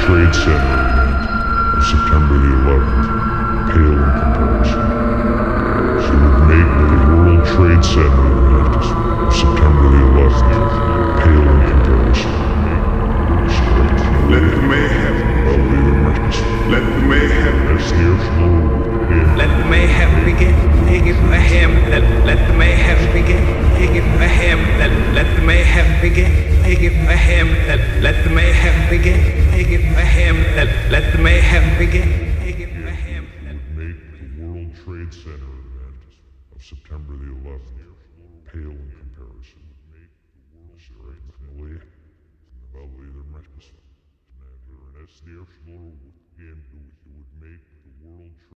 Trade Center of September the 11th pale in comparison. She would make the World Trade Center event of September the 11th pale in comparison. Let the mayhem. Let the mayhem. Let the mayhem begin. Give a hymn. Let the mayhem begin. Give a hymn. Let the mayhem begin. Give a hymn. Let the mayhem begin. Give a hymn. Let the mayhem begin. Give a hymn. Make the World Trade Center event of September the 11th pale in comparison. Would make the World